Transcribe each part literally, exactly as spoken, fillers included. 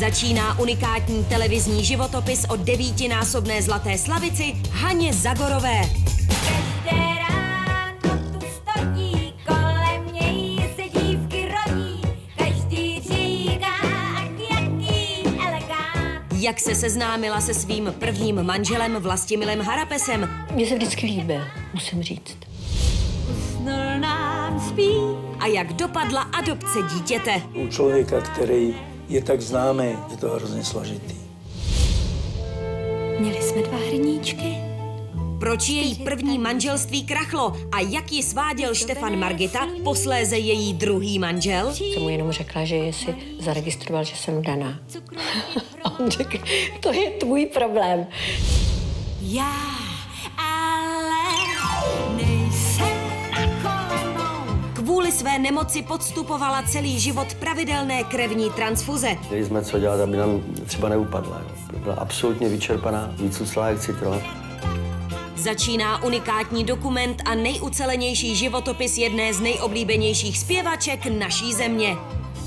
Začíná unikátní televizní životopis o devítinásobné zlaté slavici Haně Zagorové. Každé ráno tu stojí, kolem něj se dívky rodí, každý říká, jaký elegant. Jak se seznámila se svým prvním manželem Vlastimilem Harapesem. Mně se vždycky líbil, musím říct. Usnul nám spí. A jak dopadla adopce dítěte. U člověka, který je tak známý, je to hrozně složitý. Měli jsme dva hrníčky. Proč její první manželství krachlo a jak ji sváděl Štefan Margita, posléze její druhý manžel? Jsem mu jenom řekla, že si zaregistroval, že jsem daná. A on řekl, to je tvůj problém. Já ale nejsem na kolenou. Kvůli své nemoci podstupovala celý život pravidelné krevní transfuze. Měli jsme co dělat, aby nám třeba neupadla. Jo. Byla absolutně vyčerpaná, vycuclá jak citron. Začíná unikátní dokument a nejucelenější životopis jedné z nejoblíbenějších zpěvaček naší země.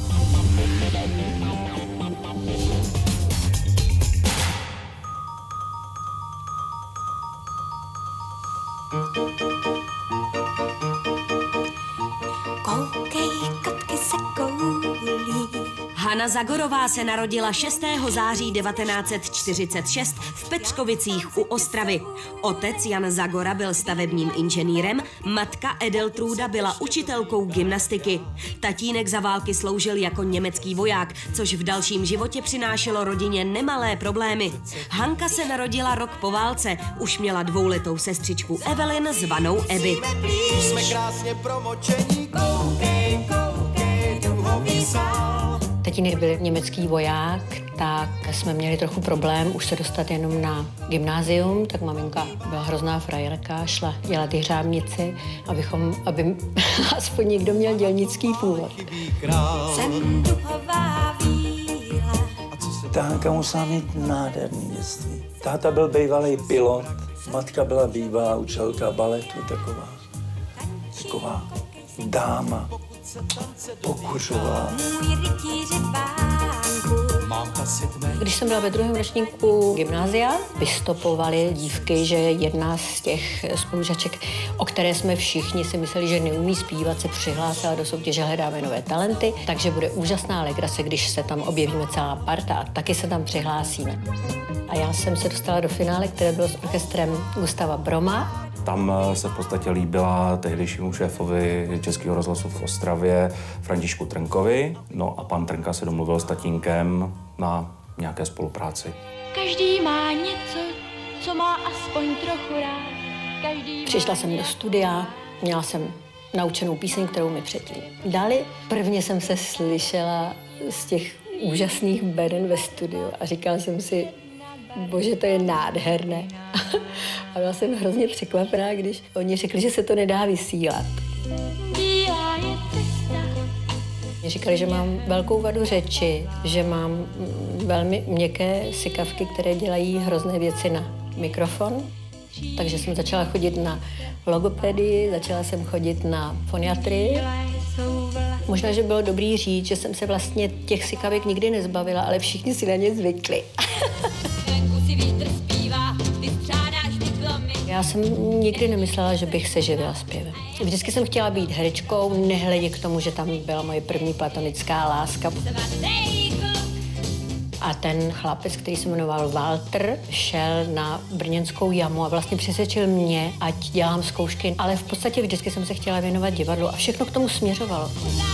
Koukej, kotky se koulí. Hana Zagorová se narodila šestého září devatenáct set čtyřicet šest v Petřkovicích u Ostravy. Otec Jan Zagora byl stavebním inženýrem, matka Edeltruda byla učitelkou gymnastiky. Tatínek za války sloužil jako německý voják, což v dalším životě přinášelo rodině nemalé problémy. Hanka se narodila rok po válce, už měla dvouletou sestřičku Evelyn zvanou Ebi. Jsme krásně promočení, koukej, koukej, duhový sál. Tatínek byl německý voják, tak jsme měli trochu problém už se dostat jenom na gymnázium, tak maminka byla hrozná frajerka, šla dělat hřávnici, abychom, aby aspoň někdo měl dělnický původ. Jsem duhová víla. Ta Hanka musela mít nádherný dětství. Táta byl bývalý pilot, matka byla bývalá učitelka baletu, taková, taková dáma, pokuřová. Můj rytíři pánku. Když jsem byla ve druhém ročníku gymnázia, vystopovaly dívky, že jedna z těch spolužaček, o které jsme všichni si mysleli, že neumí zpívat, se přihlásila do soutěže Hledáme nové talenty, takže bude úžasná legrace, když se tam objevíme celá parta a taky se tam přihlásíme. A já jsem se dostala do finále, které bylo s orchestrem Gustava Broma. Tam se v podstatě líbila tehdejšímu šéfovi Českého rozhlasu v Ostravě Františku Trnkovi. No a pan Trnka se domluvil s tatínkem na nějaké spolupráci. Každý má něco, co má aspoň trochu rád. Každý Přišla jsem do studia, měla jsem naučenou píseň, kterou mi předtím dali. Prvně jsem se slyšela z těch úžasných beden ve studiu a říkala jsem si, bože, to je nádherné. A byla jsem hrozně překvapená, když oni řekli, že se to nedá vysílat. Bílá je cesta. Mě říkali, že mám velkou vadu řeči, že mám velmi měkké sykavky, které dělají hrozné věci na mikrofon. Takže jsem začala chodit na logopedii, začala jsem chodit na foniatrii. Možná, že bylo dobrý říct, že jsem se vlastně těch sykavek nikdy nezbavila, ale všichni si na ně zvykli. Já jsem nikdy nemyslela, že bych se živila zpěvem. Vždycky jsem chtěla být herečkou, nehledě k tomu, že tam byla moje první platonická láska. A ten chlapec, který se jmenoval Walter, šel na brněnskou jamu a vlastně přesvědčil mě, ať dělám zkoušky, ale v podstatě vždycky jsem se chtěla věnovat divadlu a všechno k tomu směřovalo.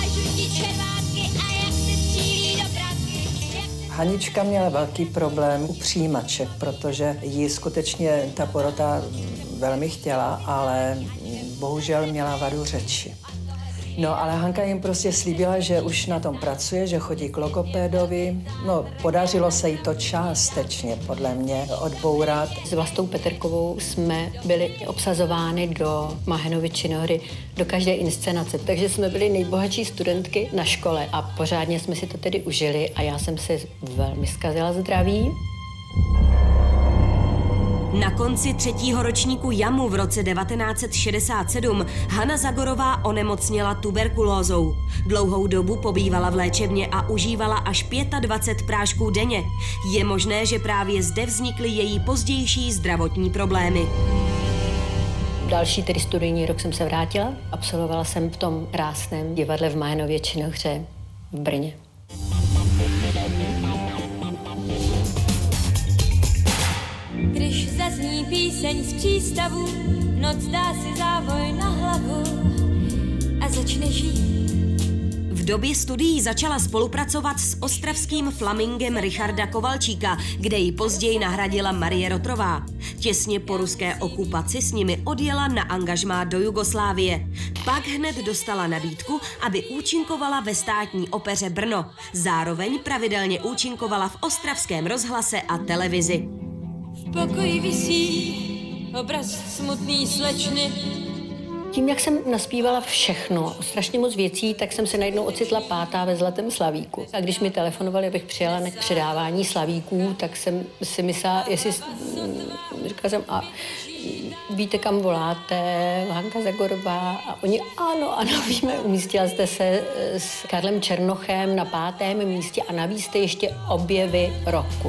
Hanička měla velký problém u přijímaček, protože jí skutečně ta porota velmi chtěla, ale bohužel měla vadu řeči. No, ale Hanka jim prostě slíbila, že už na tom pracuje, že chodí k logopédovi. No, podařilo se jí to částečně, podle mě, odbourat. S Vlastou Peterkovou jsme byli obsazovány do Mahenovy činohry, do každé inscenace, takže jsme byli nejbohatší studentky na škole a pořádně jsme si to tedy užili a já jsem se velmi zkazila zdraví. Na konci třetího ročníku jamu v roce devatenáct set šedesát sedm Hana Zagorová onemocněla tuberkulózou. Dlouhou dobu pobývala v léčebně a užívala až dvacet pět prášků denně. Je možné, že právě zde vznikly její pozdější zdravotní problémy. Další tedy studijní rok jsem se vrátila. Absolvovala jsem v tom krásném divadle v Majenově Činohře v Brně. Když zazní píseň z přístavu, noc dá si závoj na hlavu a začne žít. V době studií začala spolupracovat s ostravským flamingem Richarda Kovalčíka, kde ji později nahradila Marie Rotrová. Těsně po ruské okupaci s nimi odjela na angažmá do Jugoslávie. Pak hned dostala nabídku, aby účinkovala ve státní opeře Brno. Zároveň pravidelně účinkovala v ostravském rozhlase a televizi. V pokoji visí obraz smutný slečny. Tím, jak jsem naspívala všechno, strašně moc věcí, tak jsem se najednou ocitla pátá ve Zlatém Slavíku. A když mi telefonovali, abych přijela na předávání slavíků, tak jsem si myslela, jestli... Říkala jsem, a víte, kam voláte? Hanka Zagorová. A oni, ano, ano, víme, umístila jste se s Karlem Černochem na pátém místě a navíc jste ještě objevy roku.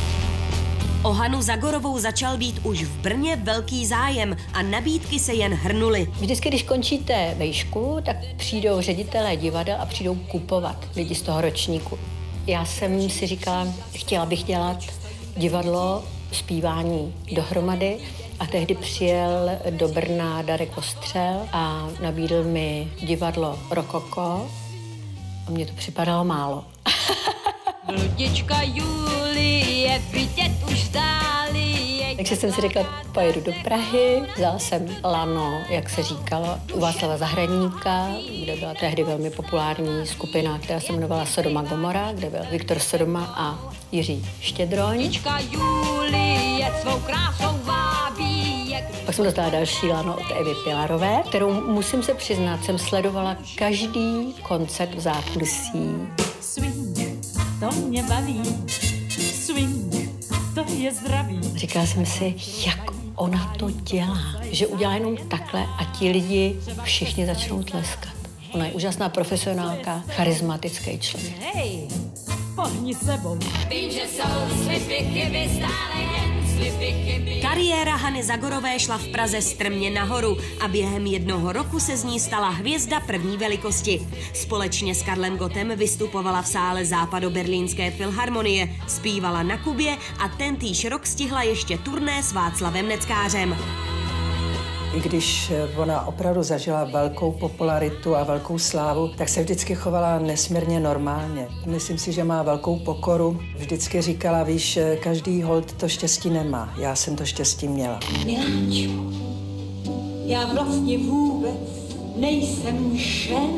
O Hanu Zagorovou začal být už v Brně velký zájem a nabídky se jen hrnuly. Vždycky, když končíte vejšku, tak přijdou ředitelé divadel a přijdou kupovat lidi z toho ročníku. Já jsem si říkala, chtěla bych dělat divadlo, zpívání dohromady a tehdy přijel do Brna Darek Ostřel a nabídl mi divadlo Rokoko a mně to připadalo málo. Bludička Julie, vidět už stáli. Takže jsem si řekla, pojedu do Prahy, vzala jsem lano, jak se říkalo, u Václava Zahradníka, kde byla tehdy velmi populární skupina, která se jmenovala Sodoma Gomora, kde byl Viktor Sodoma a Jiří Štědroň. Bludička Julie, svou krásou vábí. Pak jsem dostala další lano od Evy Pilarové, kterou, musím se přiznat, jsem sledovala každý koncert v zákulisí. Swing, to mě baví, swing, to je zdraví. Říkala jsem si, jak ona to dělá, že udělá jenom takhle a ti lidi všichni začnou tleskat. Ona je úžasná profesionálka, charismatický člověk. Hej, pohni sebou. Vím, že jsou slipy chyby, stále jen slipy chyby. Kariéra Hany Zagorové šla v Praze strmě nahoru a během jednoho roku se z ní stala hvězda první velikosti. Společně s Karlem Gottem vystupovala v sále Západoberlínské filharmonie, zpívala na Kubě a tentýž rok stihla ještě turné s Václavem Neckářem. I když ona opravdu zažila velkou popularitu a velkou slávu, tak se vždycky chovala nesmírně normálně. Myslím si, že má velkou pokoru. Vždycky říkala, víš, každý holt to štěstí nemá. Já jsem to štěstí měla. Miláčku, já vlastně vůbec nejsem šen.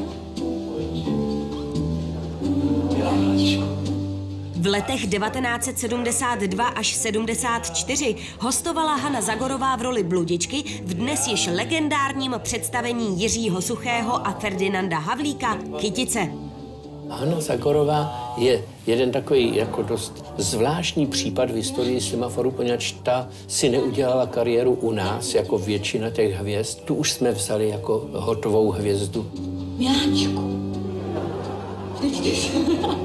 Miláčku. V letech devatenáct set sedmdesát dva až sedmdesát čtyři hostovala Hana Zagorová v roli Bludičky v dnes již legendárním představení Jiřího Suchého a Ferdinanda Havlíka Kytice. Hana Zagorová je jeden takový jako dost zvláštní případ v historii Semaforu, poněvadž ta si neudělala kariéru u nás, jako většina těch hvězd. Tu už jsme vzali jako hotovou hvězdu. Miláčku, teď ty se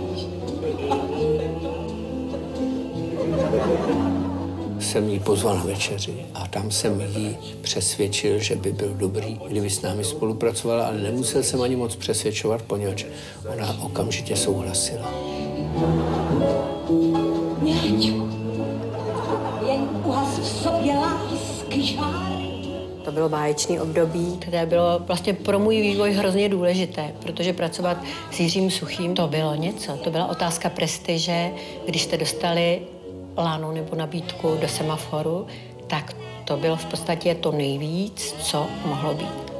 Jsem jí pozval na večeři a tam jsem jí přesvědčil, že by byl dobrý, kdyby s námi spolupracovala, ale nemusel jsem ani moc přesvědčovat, poněvadž ona okamžitě souhlasila. Miláčku, jen uhas v sobě lásky žár. To bylo báječné období, které bylo vlastně pro můj vývoj hrozně důležité, protože pracovat s Jiřím Suchým to bylo něco. To byla otázka prestiže, když jste dostali lano nebo nabídku do Semaforu, tak to bylo v podstatě to nejvíc, co mohlo být.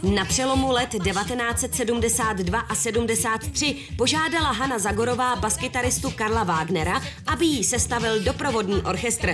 Na přelomu let devatenáct set sedmdesát dva a sedmdesát tři požádala Hana Zagorová baskytaristu Karla Wagnera, aby jí sestavil doprovodný orchestr.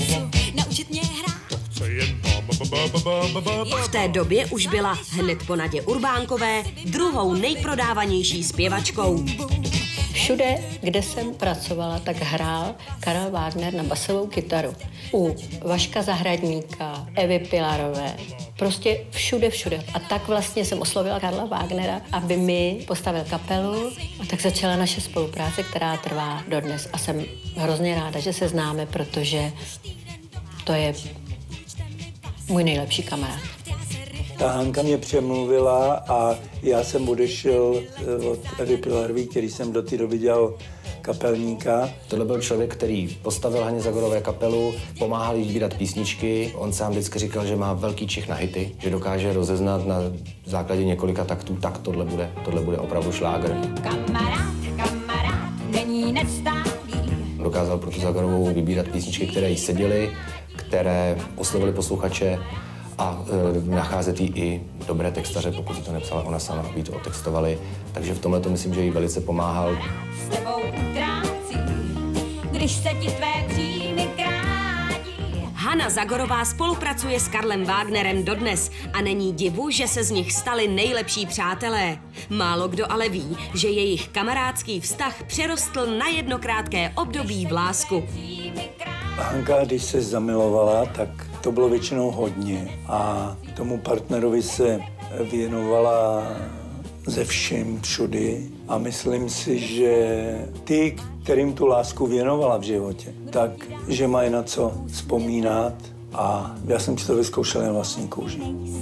V té době už byla hned po Nadě Urbánkové druhou nejprodávanější zpěvačkou. Všude, kde jsem pracovala, tak hrál Karel Wagner na basovou kytaru. U Vaška Zahradníka, Evy Pilarové, prostě všude, všude. A tak vlastně jsem oslovila Karla Wagnera, aby mi postavil kapelu. A tak začala naše spolupráce, která trvá dodnes. A jsem hrozně ráda, že se známe, protože to je můj nejlepší kamarád. Ta Hanka mě přemluvila a já jsem odešel od Evy Pilarový, který jsem do té doby dělal kapelníka. Tohle byl člověk, který postavil Haně Zagorové kapelu, pomáhal jí sbírat písničky. On sám vždycky říkal, že má velký čich na hity, že dokáže rozeznat na základě několika taktů, tak tohle bude, tohle bude opravdu šlágr. Kamarád, kamarád, není nestálý. Dokázal pro tu Zagorovou vybírat písničky, které jí seděly, které oslovily posluchače a e, nacházet jí i dobré textaře, pokud si to nepsala ona sama, aby to otextovali. Takže v tomhle to myslím, že jí velice pomáhal. S tebou utrácí, když se ti tvé příjmy krátí. Hana Zagorová spolupracuje s Karlem Wagnerem dodnes a není divu, že se z nich stali nejlepší přátelé. Málo kdo ale ví, že jejich kamarádský vztah přerostl na jedno krátké období v lásku. Hanka, když se zamilovala, tak to bylo většinou hodně a tomu partnerovi se věnovala ze všem všudy a myslím si, že ty, kterým tu lásku věnovala v životě, tak, že mají na co vzpomínat a já jsem si to vyzkoušel jen vlastní kůži.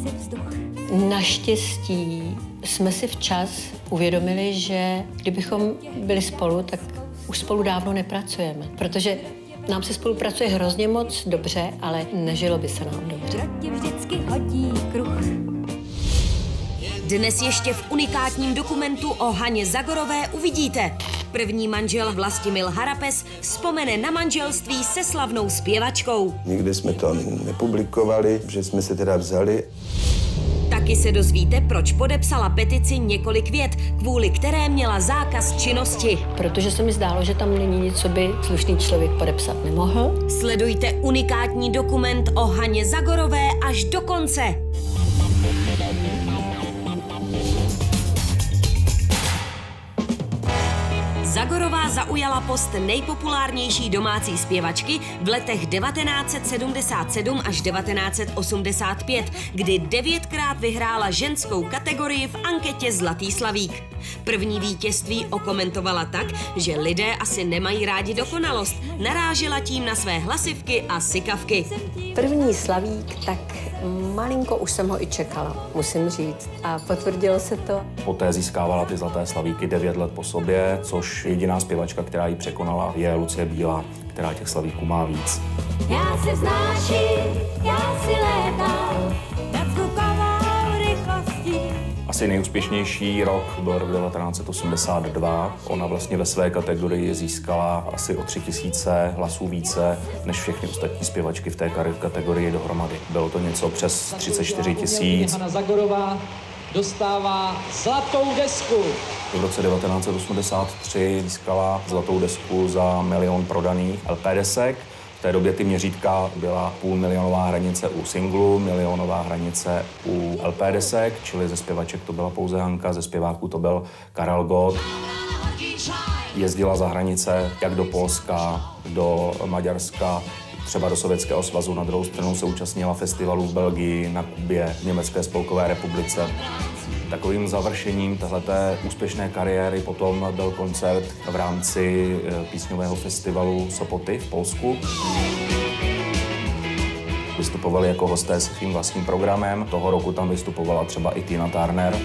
Naštěstí jsme si včas uvědomili, že kdybychom byli spolu, tak už spolu dávno nepracujeme, protože nám se spolupracuje hrozně moc dobře, ale nežilo by se nám dobře. Vždycky hodí kruh. Dnes ještě v unikátním dokumentu o Haně Zagorové uvidíte. První manžel Vlastimil Harapes vzpomene na manželství se slavnou zpěvačkou. Nikdy jsme to nepublikovali, že jsme se teda vzali. Taky se dozvíte, proč podepsala petici Několik vět, kvůli které měla zákaz činnosti. Protože se mi zdálo, že tam není nic, co by slušný člověk podepsat nemohl. Sledujte unikátní dokument o Haně Zagorové až do konce. Zagorová zaujala post nejpopulárnější domácí zpěvačky v letech devatenáct set sedmdesát sedm až devatenáct set osmdesát pět, kdy devětkrát vyhrála ženskou kategorii v anketě Zlatý slavík. První vítězství okomentovala tak, že lidé asi nemají rádi dokonalost. Narážela tím na své hlasivky a sykavky. První slavík, tak malinko už jsem ho i čekala, musím říct. A potvrdilo se to. Poté získávala ty Zlaté slavíky devět let po sobě, což jediná zpěvačka, která ji překonala, je Lucie Bílá, která těch slavíků má víc. Já se vznáším, já si létám nad zvukovou rychlostí. Asi nejúspěšnější rok byl rok devatenáct set osmdesát dva. Ona vlastně ve své kategorii získala asi o tři tisíce hlasů více než všechny ostatní zpěvačky v té kategorii dohromady. Bylo to něco přes třicet čtyři tisíc. Hana Zagorová dostává zlatou desku. V roce devatenáct set osmdesát tři získala zlatou desku za milion prodaných el pé desek. V té době ty měřítka byla půlmilionová hranice u singlu, milionová hranice u el pé desek, čili ze zpěvaček to byla pouze Hanka, ze zpěváků to byl Karel Gott. Jezdila za hranice jak do Polska, do Maďarska, třeba do Sovětského svazu. Na druhou stranu se účastnila festivalů v Belgii, na Kubě, v Německé spolkové republice. Takovým završením téhleté úspěšné kariéry potom byl koncert v rámci písňového festivalu Sopoty v Polsku. Vystupovali jako hosté s svým vlastním programem. Toho roku tam vystupovala třeba i Tina Turner.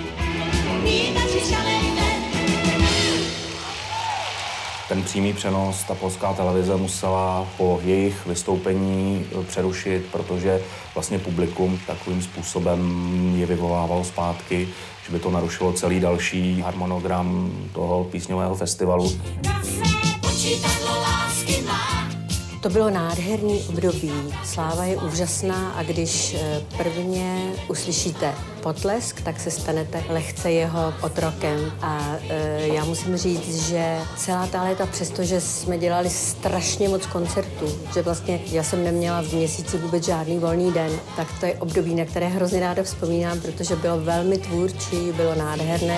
Ten přímý přenos ta polská televize musela po jejich vystoupení přerušit, protože vlastně publikum takovým způsobem je vyvolávalo zpátky, že by to narušilo celý další harmonogram toho písňového festivalu. To bylo nádherný období. Sláva je úžasná a když prvně uslyšíte potlesk, tak se stanete lehce jeho otrokem. A e, já musím říct, že celá ta léta, přestože jsme dělali strašně moc koncertů, že vlastně já jsem neměla v měsíci vůbec žádný volný den, tak to je období, na které hrozně ráda vzpomínám, protože bylo velmi tvůrčí, bylo nádherné.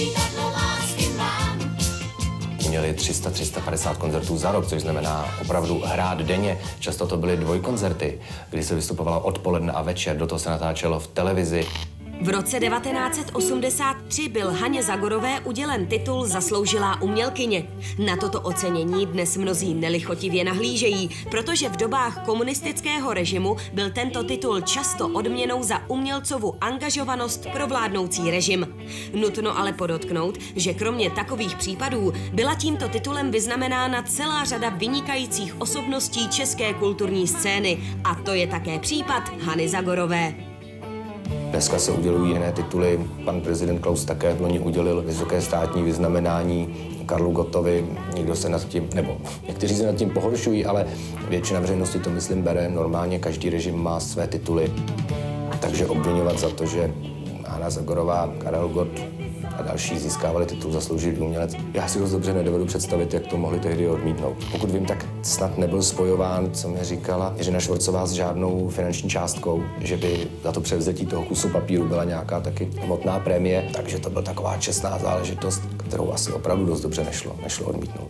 Měli tři sta až tři sta padesát koncertů za rok, což znamená opravdu hrát denně. Často to byly dvojkoncerty, kdy se vystupovalo odpoledne a večer, do toho se natáčelo v televizi. V roce devatenáct set osmdesát tři byl Haně Zagorové udělen titul Zasloužilá umělkyně. Na toto ocenění dnes mnozí nelichotivě nahlížejí, protože v dobách komunistického režimu byl tento titul často odměnou za umělcovu angažovanost pro vládnoucí režim. Nutno ale podotknout, že kromě takových případů byla tímto titulem vyznamenána celá řada vynikajících osobností české kulturní scény. A to je také případ Hany Zagorové. Dneska se udělují jiné tituly. Pan prezident Klaus také v loni udělil vysoké státní vyznamenání Karlu Gottovi. Nikdo se nad tím, nebo někteří se nad tím pohoršují, ale většina veřejnosti to, myslím, bere. Normálně každý režim má své tituly. Takže obviňovat za to, že Hana Zagorová, Karel Gott a další získávali titul Zasloužilý umělec. Já si ho dobře nedovedu představit, jak to mohli tehdy odmítnout. Pokud vím, tak snad nebyl spojován, co mi říkala Jiřina Švorcová, s žádnou finanční částkou, že by za to převzetí toho kusu papíru byla nějaká taky hmotná prémie, takže to byla taková čestná záležitost, kterou asi opravdu dost dobře nešlo, nešlo odmítnout.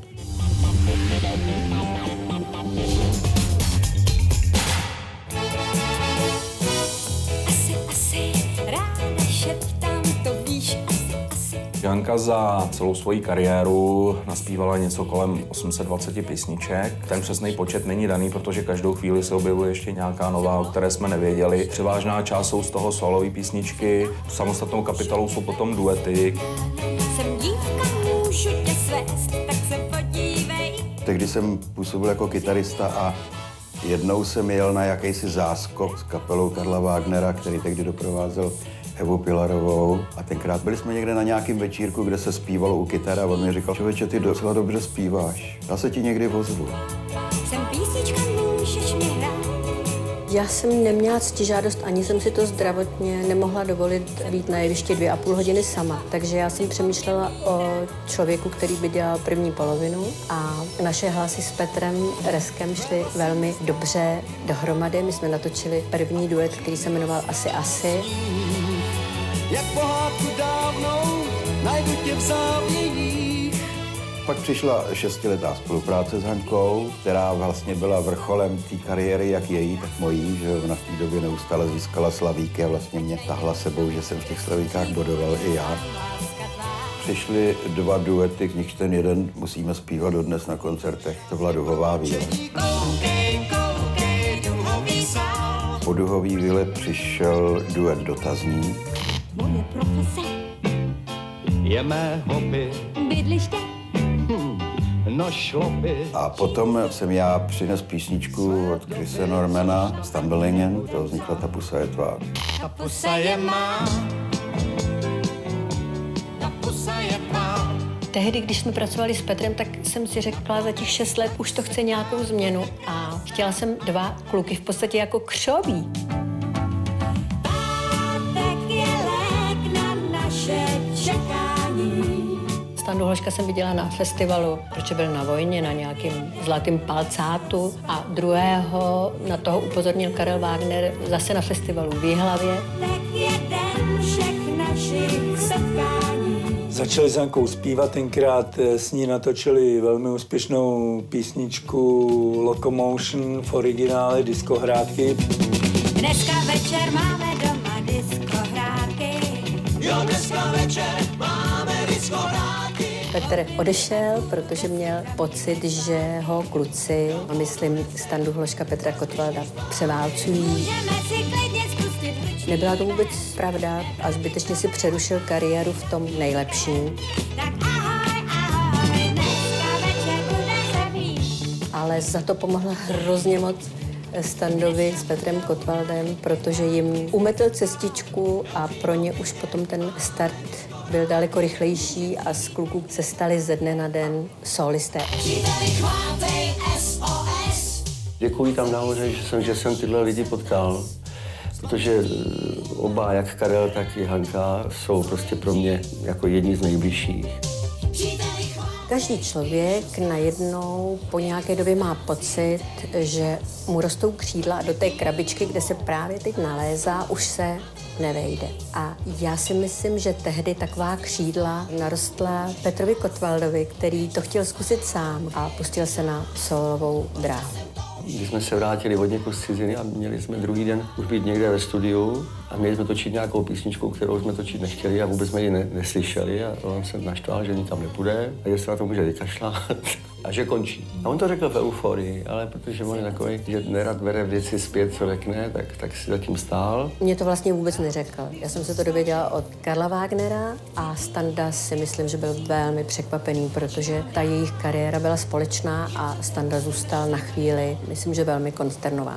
Janka za celou svoji kariéru naspívala něco kolem osm set dvacet písniček. Ten přesný počet není daný, protože každou chvíli se objevuje ještě nějaká nová, o které jsme nevěděli. Převážná část jsou z toho solové písničky, samostatnou kapitolou jsou potom duety. Jsem dívka, můžu tě svést, tak se podívej. Tehdy jsem působil jako kytarista a jednou jsem jel na jakýsi záskok s kapelou Karla Wagnera, který tehdy doprovázel Evu Pilarovou. A tenkrát byli jsme někde na nějakém večírku, kde se zpívalo u kytara a on mi říkal, člověče, ty docela dobře zpíváš. Já se ti někdy ozvu. Jsem písnička, můžeš mi hrát. Já jsem neměla ctižádost, ani jsem si to zdravotně nemohla dovolit být na jevišti dvě a půl hodiny sama. Takže já jsem přemýšlela o člověku, který by dělal první polovinu a naše hlasy s Petrem Reskem šly velmi dobře dohromady. My jsme natočili první duet, který se jmenoval Asi asi. Jak pohádku dávnou najdu tě v závěních. Pak přišla šestiletá spolupráce s Hankou, která vlastně byla vrcholem té kariéry, jak její, tak mojí, že ona v té době neustále získala slavíky a vlastně mě tahla sebou, že jsem v těch slavíkách bodoval i já. Přišly dva duety, k nich ten jeden musíme zpívat dodnes na koncertech. To byla Duhová víle. Po Duhový víle přišel duet Dotazník. Moje profese je mé hobby. Bydliště. Hm, no šlopy. A potom jsem já přines písničku od Chrise Normana, Stumbelingen, to vznikla Ta pusa je tvá. Ta pusa je má. Ta pusa je má. Tehdy, když jsme pracovali s Petrem, tak jsem si řekla, za těch šest let už to chce nějakou změnu a chtěla jsem dva kluky v podstatě jako křoví. Standu Hloška jsem viděla na festivalu, protože byl na vojně, na nějakém zlatém palcátu a druhého na toho upozornil Karel Wagner zase na festivalu v Jihlavě. Začali s Jankou zpívat, tenkrát s ní natočili velmi úspěšnou písničku Locomotion v originále diskohrádky. Dneska večer máme doma diskohrádky. Jo, dneska večer máme diskohrádky. Petr odešel, protože měl pocit, že ho kluci, a myslím Standu Hloška, Petra Kottwalda, převálcují. Nebyla to vůbec pravda a zbytečně si přerušil kariéru v tom nejlepším. Ale za to pomohla hrozně moc Standovi s Petrem Kottwaldem, protože jim umetl cestičku a pro ně už potom ten start byl daleko rychlejší a z kluků se stali ze dne na den solisté. Děkuji tam nahoře, že jsem, že jsem tyhle lidi potkal, protože oba, jak Karel, tak i Hanka, jsou prostě pro mě jako jedni z nejbližších. Každý člověk najednou po nějaké době má pocit, že mu rostou křídla a do té krabičky, kde se právě teď nalézá, už se nevejde. A já si myslím, že tehdy taková křídla narostla Petrovi Kotwaldovi, který to chtěl zkusit sám a pustil se na solovou dráhu. Když jsme se vrátili od někud z ciziny a měli jsme druhý den už být někde ve studiu a měli jsme točit nějakou písničku, kterou jsme točit nechtěli a vůbec jsme ji ne- neslyšeli a on se naštval, že nikam nepůjde a že se na to může vykašlat a že končí. A on to řekl v euforii, ale protože on je takový, že nerad bere věci zpět, co řekne, tak, tak si zatím stál. Mě to vlastně vůbec neřekl. Já jsem se to dověděla od Karla Wagnera a Standa si myslím, že byl velmi překvapený, protože ta jejich kariéra byla společná a Standa zůstal na chvíli, myslím, že velmi konsternován.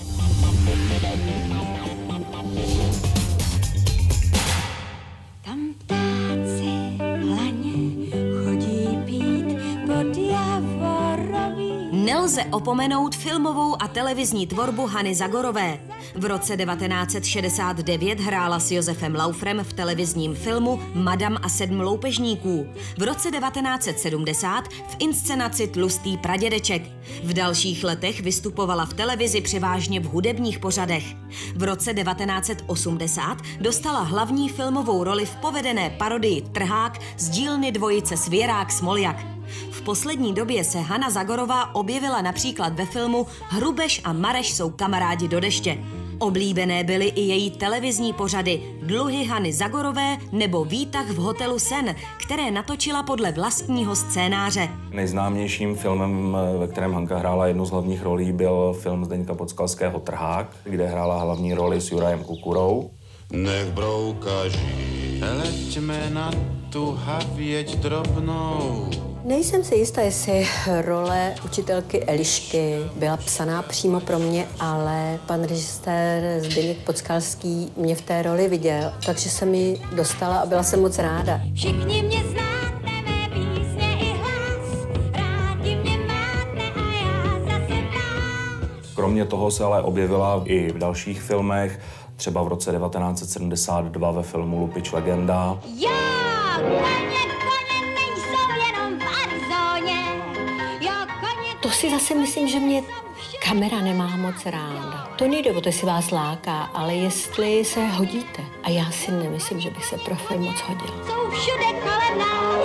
Tam ptáci hlaně chodí pít pod Javorový. Nelze opomenout filmovou a televizní tvorbu Hany Zagorové. V roce devatenáct set šedesát devět hrála s Josefem Laufrem v televizním filmu Madam a sedm loupežníků. V roce devatenáct set sedmdesát v inscenaci Tlustý pradědeček. V dalších letech vystupovala v televizi převážně v hudebních pořadech. V roce devatenáct set osmdesát dostala hlavní filmovou roli v povedené parodii Trhák z dílny dvojice Svěrák-Smoljak. V poslední době se Hana Zagorová objevila například ve filmu Hrubeš a Mareš jsou kamarádi do deště. Oblíbené byly i její televizní pořady Dluhy Hany Zagorové nebo Výtah v hotelu Sen, které natočila podle vlastního scénáře. Nejznámějším filmem, ve kterém Hanka hrála jednu z hlavních rolí, byl film Zdeňka Podskalského Trhák, kde hrála hlavní roli s Jurajem Kukurou. Nech broukaží, leďme na tu havěť drobnou. Nejsem si jistá, jestli role učitelky Elišky byla psaná přímo pro mě, ale pan režisér Zdeněk Podskalský mě v té roli viděl, takže jsem ji dostala a byla jsem moc ráda. Všichni mě znáte, mé písně i hlas, rádi mě máte a já zase vás. Kromě toho se ale objevila i v dalších filmech, třeba v roce devatenáct set sedmdesát dva ve filmu Lupič legenda. Já, koně, koně nejsou jenom v Arizóně. Já, koně... To si zase myslím, že mě kamera nemá moc ráda. To nejde o to, jestli vás láká, ale jestli se hodíte. A já si nemyslím, že bych se pro film moc hodila. Jsou všude kolem nás.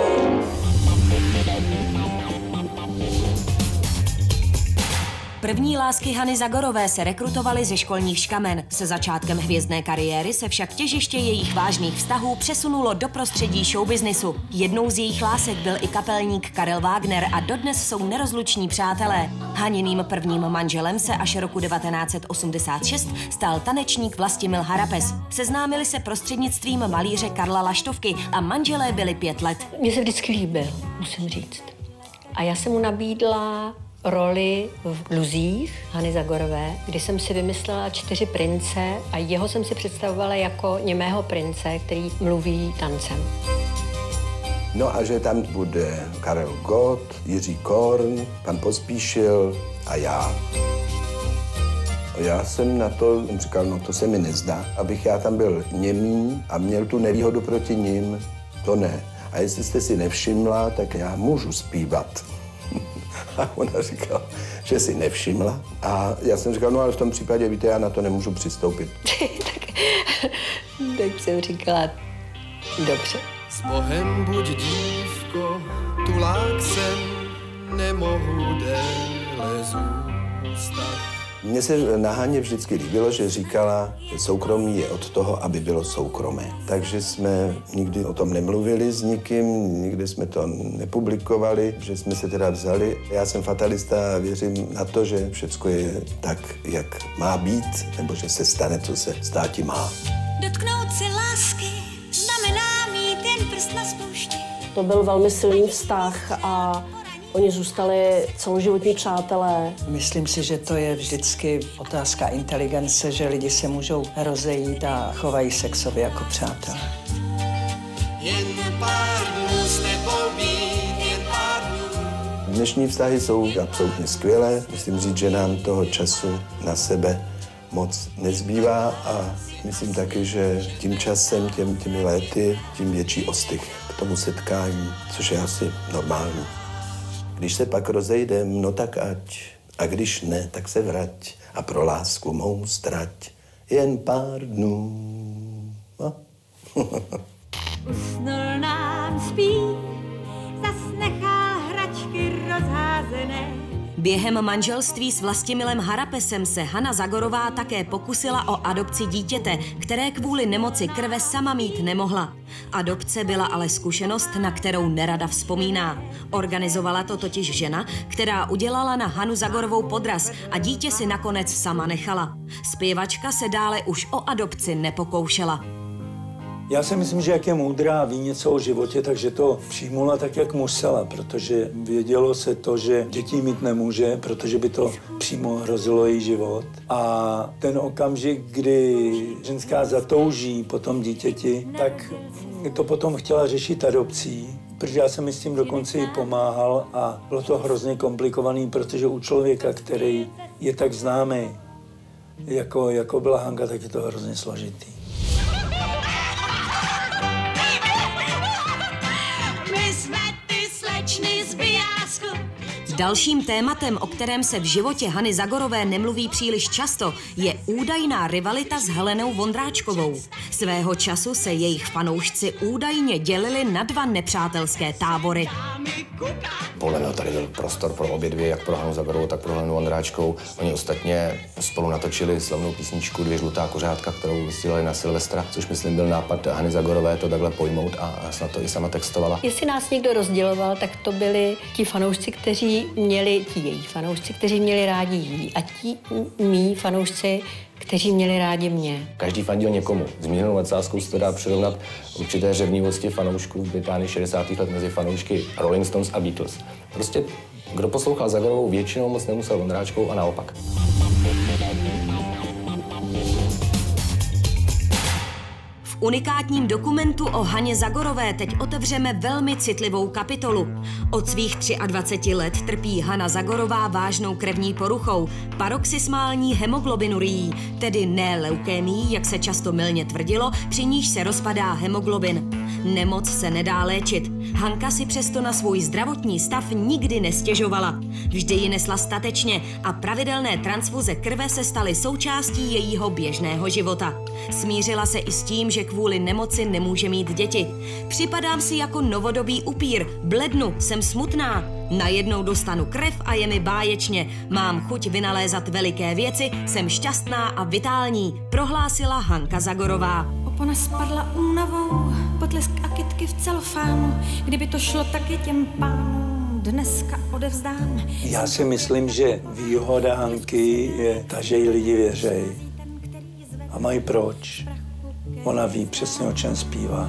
První lásky Hany Zagorové se rekrutovaly ze školních škamen. Se začátkem hvězdné kariéry se však těžiště jejich vážných vztahů přesunulo do prostředí showbiznisu. Jednou z jejich lásek byl i kapelník Karel Wagner a dodnes jsou nerozluční přátelé. Haniným prvním manželem se až roku devatenáct set osmdesát šest stal tanečník Vlastimil Harapes. Seznámili se prostřednictvím malíře Karla Laštovky a manželé byli pět let. Mně se vždycky líbil, musím říct. A já jsem mu nabídla roli v Bluzích Hany Zagorové, kdy jsem si vymyslela čtyři prince a jeho jsem si představovala jako němého prince, který mluví tancem. No a že tam bude Karel Gott, Jiří Korn, pan Pospíšil a já. Já jsem na to říkal, no to se mi nezdá, abych já tam byl němý a měl tu nevýhodu proti nim, to ne. A jestli jste si nevšimla, tak já můžu zpívat. A ona říkala, že si nevšimla. A já jsem říkal, no ale v tom případě, víte, já na to nemůžu přistoupit. tak, tak jsem říkala, dobře. S Bohem buď dívko, tulák jsem, nemohu déle zůstat. Mně se na Haně vždycky líbilo, že říkala, že soukromí je od toho, aby bylo soukromé. Takže jsme nikdy o tom nemluvili s nikým, nikdy jsme to nepublikovali, že jsme se teda vzali. Já jsem fatalista a věřím na to, že všecko je tak, jak má být, nebo že se stane, co se státi má. Dotknout si lásky znamená mít jen prst na spoušti. To byl velmi silný vztah a oni zůstali celoživotní přátelé. Myslím si, že to je vždycky otázka inteligence, že lidi se můžou rozejít a chovají se k sobě jako přátelé. Jen pár dnů s tebou být, jen pár dnů. Dnešní vztahy jsou absolutně skvělé. Musím říct, že nám toho času na sebe moc nezbývá a myslím taky, že tím časem, těm, těmi léty, tím větší ostych k tomu setkání, což je asi normální. Když se pak rozejdem, no tak ať, a když ne, tak se vrať a pro lásku mou strať jen pár dnů. No. Usnul nám spí, zas nechá hračky rozházené. Během manželství s Vlastimilem Harapesem se Hana Zagorová také pokusila o adopci dítěte, které kvůli nemoci krve sama mít nemohla. Adopce byla ale zkušenost, na kterou nerada vzpomíná. Organizovala to totiž žena, která udělala na Hanu Zagorovou podraz a dítě si nakonec sama nechala. Zpěvačka se dále už o adopci nepokoušela. Já si myslím, že jak je moudrá, ví něco o životě, takže to přijmula tak, jak musela, protože vědělo se to, že děti mít nemůže, protože by to přímo hrozilo její život. A ten okamžik, kdy ženská zatouží po tom dítěti, tak to potom chtěla řešit adopcí, protože já jsem mi s tím dokonce i pomáhal a bylo to hrozně komplikovaný, protože u člověka, který je tak známý, jako, jako byla Hanka, tak je to hrozně složitý. Dalším tématem, o kterém se v životě Hany Zagorové nemluví příliš často, je údajná rivalita s Helenou Vondráčkovou. Svého času se jejich fanoušci údajně dělili na dva nepřátelské tábory. Podle mě tady byl prostor pro obě dvě, jak pro Hanu Zagorovou, tak pro Helenu Vondráčkovou. Oni ostatně spolu natočili slavnou písničku Dvě žlutá kořátka, kterou vysílali na Silvestra, což myslím byl nápad Hany Zagorové to takhle pojmout a snad to i sama textovala. Jestli nás někdo rozděloval, tak to byli ti fanoušci, kteří měli, ti její fanoušci, kteří měli rádi jí a ti mý fanoušci, kteří měli rádi mě. Každý fandil někomu. Zmíněnou nadsázkou se to dá přirovnat určité řevnivosti fanoušků v Británii šedesátých let mezi fanoušky Rolling Stones a Beatles. Prostě kdo poslouchal Zagorovou, většinou moc nemusel Vondráčkovou a naopak. V unikátním dokumentu o Haně Zagorové teď otevřeme velmi citlivou kapitolu. Od svých dvaceti tří let trpí Hana Zagorová vážnou krevní poruchou, paroxysmální hemoglobinurií, tedy ne leukémií, jak se často mylně tvrdilo, při níž se rozpadá hemoglobin. Nemoc se nedá léčit. Hanka si přesto na svůj zdravotní stav nikdy nestěžovala. Vždy ji nesla statečně a pravidelné transfuze krve se staly součástí jejího běžného života. Smířila se i s tím, že kvůli nemoci nemůže mít děti. Připadám si jako novodobý upír, blednu, jsem smutná. Najednou dostanu krev a je mi báječně. Mám chuť vynalézat veliké věci, jsem šťastná a vitální, prohlásila Hanka Zagorová. Opona spadla únavou, potlesk a kytky v celofánu. Kdyby to šlo taky těm pánům, dneska odevzdám. Já si myslím, že výhoda Hanky je ta, že jí lidi věřejí. A mají proč. Ona ví přesně, o čem zpívá.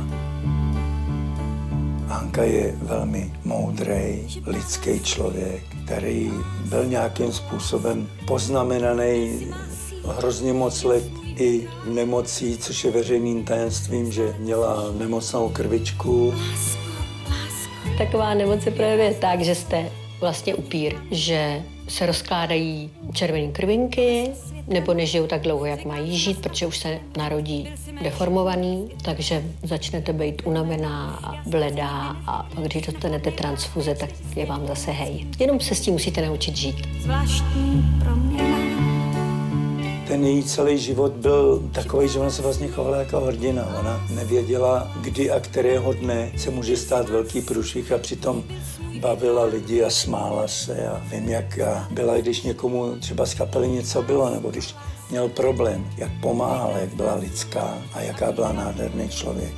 Hanka je velmi moudrý, lidský člověk, který byl nějakým způsobem poznamenaný hrozně moc let i nemocí, což je veřejným tajemstvím, že měla nemocnou krvičku. Taková nemoc se projevuje tak, že jste vlastně upír, že se rozkládají červené krvinky, nebo nežijou tak dlouho, jak mají žít, protože už se narodí deformovaný, takže začnete být unavená a bledá a pak, když dostanete transfuze, tak je vám zase hej. Jenom se s tím musíte naučit žít. Zvláštní proměna. Ten její celý život byl takový, že ona se vlastně chovala jako hrdina. Ona nevěděla, kdy a kterého dne se může stát velký průšvih a přitom bavila lidi a smála se a vím, jak byla, když někomu třeba z kapely něco bylo, nebo když měl problém, jak pomáhala, jak byla lidská a jaká byla nádherný člověk.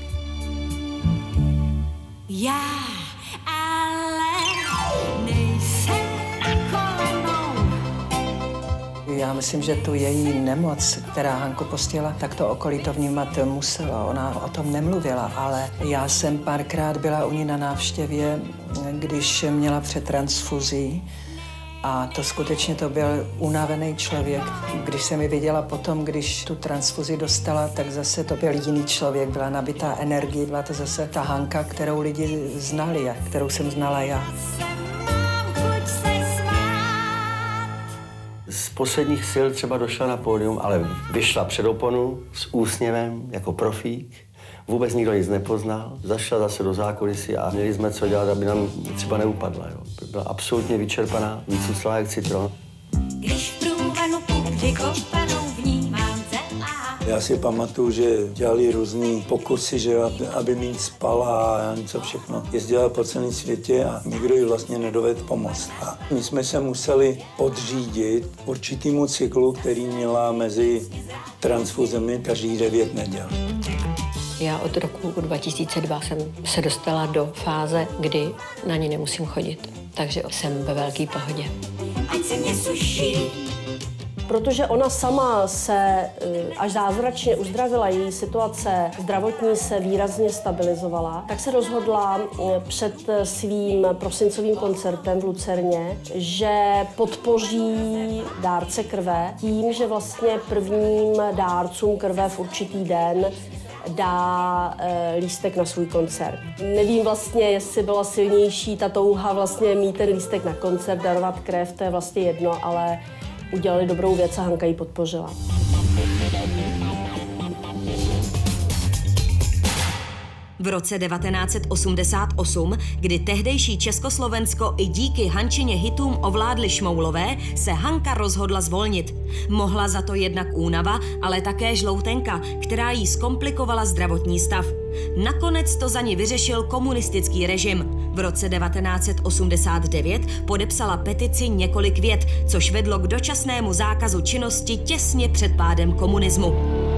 Já ale nejsem kolonou. Já myslím, že tu její nemoc, která Hanku postihla, tak to okolí to vnímat muselo. Ona o tom nemluvila, ale já jsem párkrát byla u ní na návštěvě, když měla před transfuzí. A to skutečně to byl unavený člověk. Když jsem ji viděla potom, když tu transfuzi dostala, tak zase to byl jiný člověk, byla nabitá energie, byla to zase ta Hanka, kterou lidi znali a kterou jsem znala já. z posledních sil třeba došla na pódium, ale vyšla před oponu s úsměvem jako profík. Vůbec nikdo nic nepoznal, zašla zase do zákulisí a měli jsme co dělat, aby nám třeba neupadla. Jo. Byla absolutně vyčerpaná, vycuclá jak citron. Když v průvanu půjde kopanou vnímám celá. Já si pamatuju, že dělali různý pokusy, že aby, aby mi spala a něco všechno. Jezdila po celém světě a nikdo jí vlastně nedovedl pomoct. A my jsme se museli podřídit určitýmu cyklu, který měla mezi transfuzemi každých devět neděl. Já od roku dva tisíce dva jsem se dostala do fáze, kdy na ní nemusím chodit. Takže jsem ve velké pohodě. Ať se mě suší. Protože ona sama se až zázračně uzdravila, její situace zdravotní se výrazně stabilizovala, tak se rozhodla před svým prosincovým koncertem v Lucerně, že podpoří dárce krve tím, že vlastně prvním dárcům krve v určitý den dá e, lístek na svůj koncert. Nevím vlastně, jestli byla silnější ta touha vlastně mít ten lístek na koncert, darovat krev, to je vlastně jedno, ale udělali dobrou věc a Hanka ji podpořila. V roce devatenáct set osmdesát osm, kdy tehdejší Československo i díky Hančině hitům ovládly šmoulové, se Hanka rozhodla zvolnit. Mohla za to jednak únava, ale také žloutenka, která jí zkomplikovala zdravotní stav. Nakonec to za ní vyřešil komunistický režim. V roce devatenáct set osmdesát devět podepsala petici Několik vět, což vedlo k dočasnému zákazu činnosti těsně před pádem komunismu.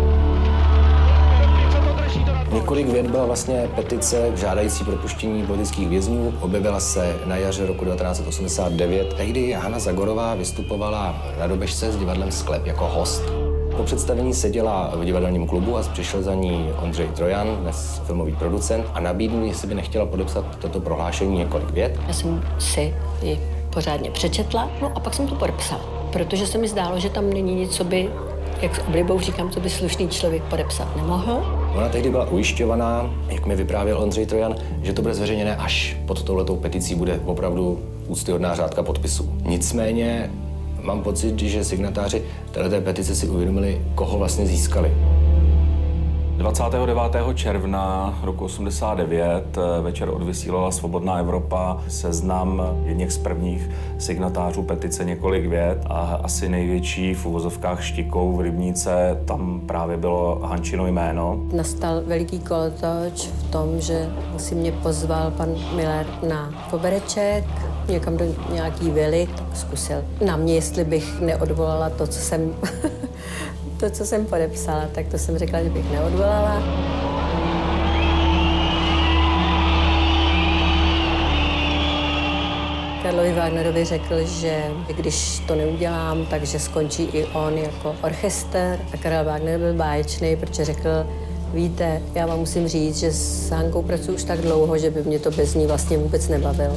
Několik vět byla vlastně petice žádající propuštění politických vězňů. Objevila se na jaře roku devatenáct set osmdesát devět. Tehdy Hana Zagorová vystupovala na Dobešce s divadlem Sklep jako host. Po představení seděla v divadelním klubu a přišel za ní Ondřej Trojan, dnes filmový producent, a nabídl, jestli by nechtěla podepsat toto prohlášení Několik vět. Já jsem si ji pořádně přečetla, no a pak jsem to podepsala, protože se mi zdálo, že tam není nic, co by, jak s oblibou říkám, co by slušný člověk podepsat nemohl. Ona tehdy byla ujišťovaná, jak mi vyprávěl Ondřej Trojan, že to bude zveřejněné, až pod touhletou peticí bude opravdu úctyhodná řádka podpisů. Nicméně mám pocit, že signatáři této petice si uvědomili, koho vlastně získali. dvacátého devátého června roku osmdesát devět večer odvysílala Svobodná Evropa seznam jedněch z prvních signatářů petice Několik vět a asi největší v uvozovkách štikou v Rybníce, tam právě bylo Hančino jméno. Nastal veliký kolotoč v tom, že si mě pozval pan Miller na kobereček, někam do nějaký vily, tak zkusil na mě, jestli bych neodvolala to, co jsem to, co jsem podepsala, tak to jsem řekla, že bych neodvolala. Karlovi Wagnerovi řekl, že když to neudělám, takže skončí i on jako orchestr. A Karel Wagner byl báječný, protože řekl, víte, já vám musím říct, že s Hankou pracuji už tak dlouho, že by mě to bez ní vlastně vůbec nebavilo.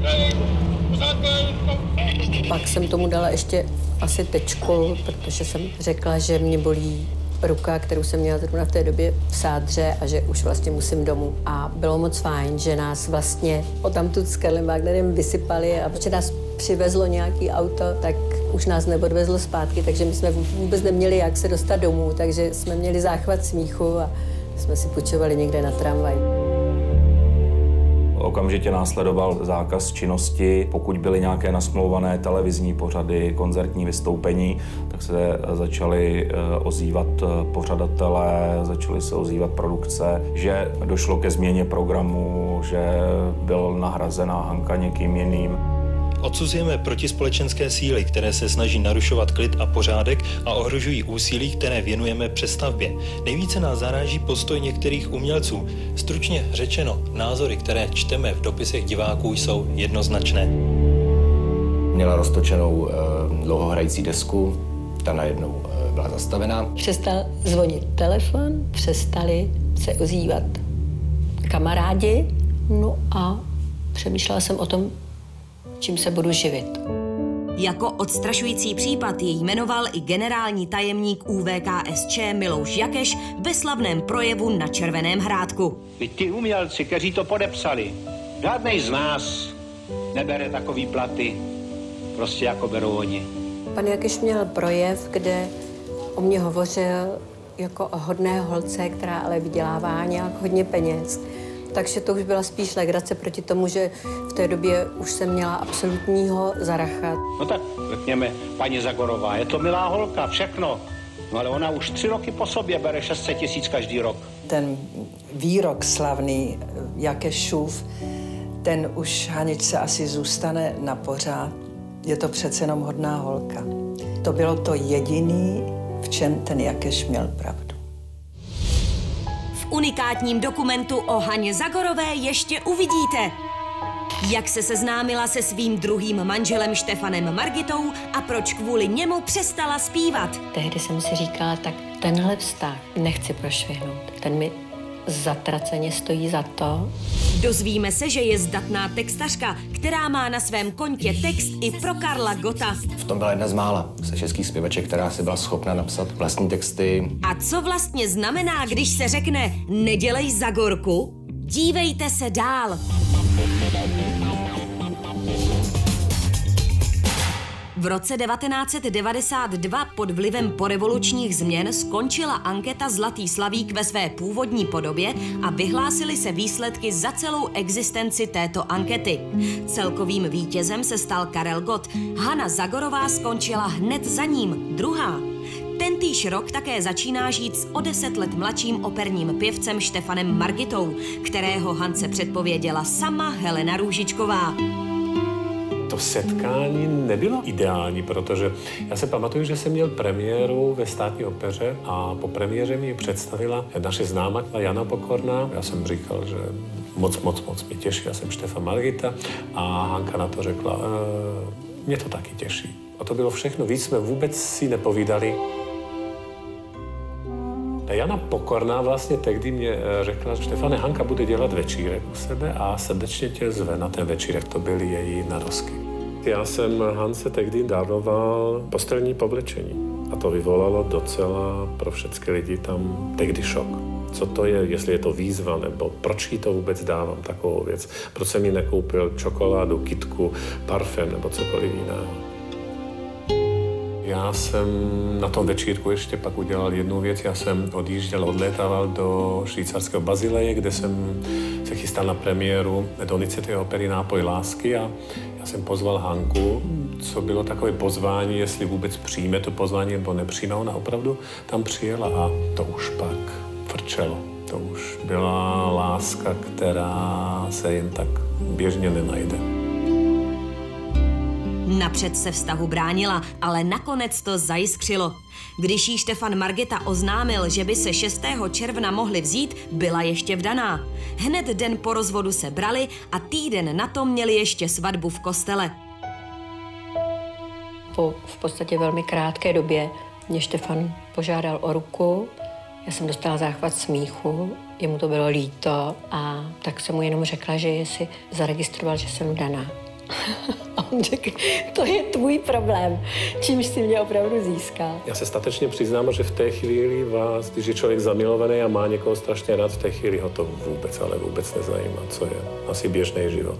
Pak jsem tomu dala ještě asi tečku, protože jsem řekla, že mě bolí ruka, kterou jsem měla zrovna v té době v sádře a že už vlastně musím domů. A bylo moc fajn, že nás vlastně odtamtud s Karlem Wagnerem vysypali a protože nás přivezlo nějaký auto, tak už nás neodvezlo zpátky, takže my jsme vůbec neměli jak se dostat domů, takže jsme měli záchvat smíchu a jsme si půjčovali někde na tramvaj. Okamžitě následoval zákaz činnosti. Pokud byly nějaké nasmlouvané televizní pořady, koncertní vystoupení, tak se začaly ozývat pořadatelé, začaly se ozývat produkce, že došlo ke změně programu, že byl nahrazená Hanka někým jiným. Odsuzujeme protispolečenské síly, které se snaží narušovat klid a pořádek a ohrožují úsilí, které věnujeme přestavbě. Nejvíce nás zaráží postoj některých umělců. Stručně řečeno, názory, které čteme v dopisech diváků, jsou jednoznačné. Měla roztočenou e, dlouhohrající desku, ta najednou e, byla zastavená. Přestal zvonit telefon, přestali se ozývat kamarádi, no a přemýšlela jsem o tom, čím se budu živit. Jako odstrašující případ jej jmenoval i generální tajemník U V K S Č Milouš Jakeš ve slavném projevu na Červeném Hrádku. Vy ty umělci, kteří to podepsali, žádnej z nás nebere takový platy, prostě jako berou oni. Pan Jakeš měl projev, kde o mě hovořil jako o hodné holce, která ale vydělává nějak hodně peněz. Takže to už byla spíš legrace proti tomu, že v té době už jsem měla absolutního zaracha. No tak řekněme, paní Zagorová, je to milá holka, všechno. No ale ona už tři roky po sobě bere šest set tisíc každý rok. Ten výrok slavný Jakešův, ten už Haničce asi zůstane na pořád. Je to přece jenom hodná holka. To bylo to jediný, v čem ten Jakeš měl pravdu. V unikátním dokumentu o Haně Zagorové ještě uvidíte, jak se seznámila se svým druhým manželem Štefanem Margitou a proč kvůli němu přestala zpívat. Tehdy jsem si říkala, tak tenhle vztah nechci prošvihnout. Ten mi zatraceně stojí za to. Dozvíme se, že je zdatná textařka, která má na svém kontě text i pro Karla Gotta. V tom byla jedna z mála ze českých zpěvaček, která si byla schopna napsat vlastní texty. A co vlastně znamená, když se řekne nedělej Zagorku? Dívejte se dál. V roce devatenáct set devadesát dva pod vlivem porevolučních změn skončila anketa Zlatý slavík ve své původní podobě a vyhlásily se výsledky za celou existenci této ankety. Celkovým vítězem se stal Karel Gott. Hana Zagorová skončila hned za ním, druhá. Tentýž rok také začíná žít s o deset let mladším operním pěvcem Štefanem Margitou, kterého Hance předpověděla sama Helena Růžičková. To setkání nebylo ideální, protože já se pamatuju, že jsem měl premiéru ve Státní opeře a po premiéře mi představila naše známá Jana Pokorná. Já jsem říkal, že moc, moc, moc mě těší, já jsem Štefan Margita a Hanka na to řekla, e, mě to taky těší. A to bylo všechno, víc jsme vůbec si nepovídali. Jana Pokorná vlastně tehdy mě řekla, že Štefane, Hanka bude dělat večírek u sebe a srdečně tě zve na ten večírek, to byly její narozky. Já jsem Hance tehdy daroval postelní povlečení a to vyvolalo docela pro všechny lidi tam tehdy šok. Co to je, jestli je to výzva, nebo proč jí to vůbec dávám, takovou věc. Proč jsem jí nekoupil čokoládu, kytku, parfém nebo cokoliv jiného. Já jsem na tom večírku ještě pak udělal jednu věc. Já jsem odjížděl, odlétával do švýcarského Bazileje, kde jsem se chystal na premiéru Donizettiho opery Nápoj lásky a já jsem pozval Hanku, co bylo takové pozvání, jestli vůbec přijme to pozvání nebo nepřijme. Ona opravdu tam přijela a to už pak frčelo. To už byla láska, která se jen tak běžně nenajde. Napřed se vztahu bránila, ale nakonec to zajiskřilo. Když jí Štefan Margita oznámil, že by se šestého června mohli vzít, byla ještě vdaná. Hned den po rozvodu se brali a týden na to měli ještě svatbu v kostele. Po v podstatě velmi krátké době mě Štefan požádal o ruku. Já jsem dostala záchvat smíchu, jemu to bylo líto a tak jsem mu jenom řekla, že jestli zaregistroval, že jsem vdaná. A on řekl, to je tvůj problém, čímž si mě opravdu získal. Já se statečně přiznám, že v té chvíli vás, když je člověk zamilovaný a má někoho strašně rád, v té chvíli ho to vůbec, ale vůbec nezajímá, co je asi běžný život.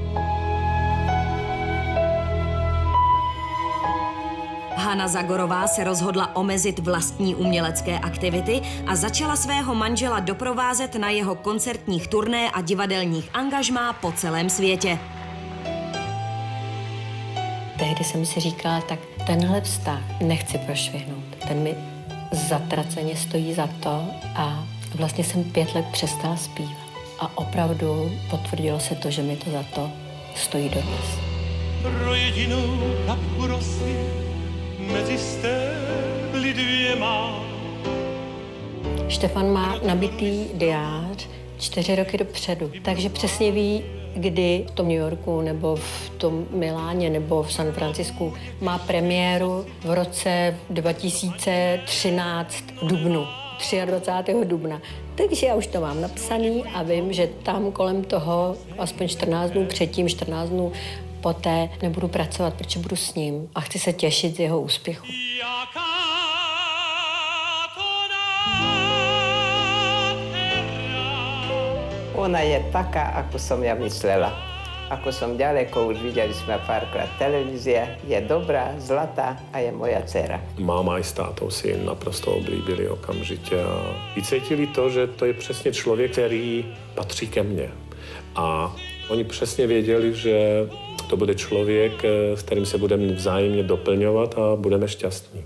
Hana Zagorová se rozhodla omezit vlastní umělecké aktivity a začala svého manžela doprovázet na jeho koncertních turné a divadelních angažmá po celém světě. Tehdy jsem si říkala, tak tenhle vztah nechci prošvihnout. Ten mi zatraceně stojí za to a vlastně jsem pět let přestala zpívat. A opravdu potvrdilo se to, že mi to za to stojí dodnes. Pro jedinou kapku rosy mezi stébly dvěma. Štefan má nabitý diář čtyři roky dopředu, takže přesně ví, kdy v tom New Yorku, nebo v tom Miláně, nebo v San Francisku má premiéru v roce dva tisíce třináct v dubnu, dvacátého třetího dubna. Takže já už to mám napsaný a vím, že tam kolem toho aspoň čtrnáct dnů předtím, čtrnáct dnů poté nebudu pracovat, protože budu s ním a chci se těšit z jeho úspěchu. Ona je taká, ako som ja myslela. Ako som ďaleko, už videli sme párkrát televízia, je dobrá, zlatá a je moja dcera. Máma i s tátou si naprosto oblíbili okamžitě a vycítili to, že to je přesně člověk, který patří ke mně. A oni přesně věděli, že to bude člověk, s kterým se budeme vzájemně doplňovat a budeme šťastní.